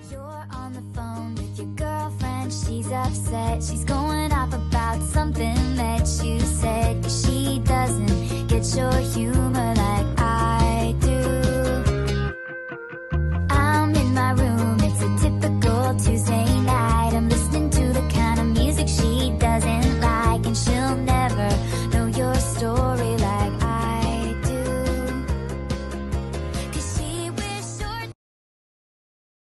You're on the phone with your girlfriend, she's upset. She's going off about something that you said.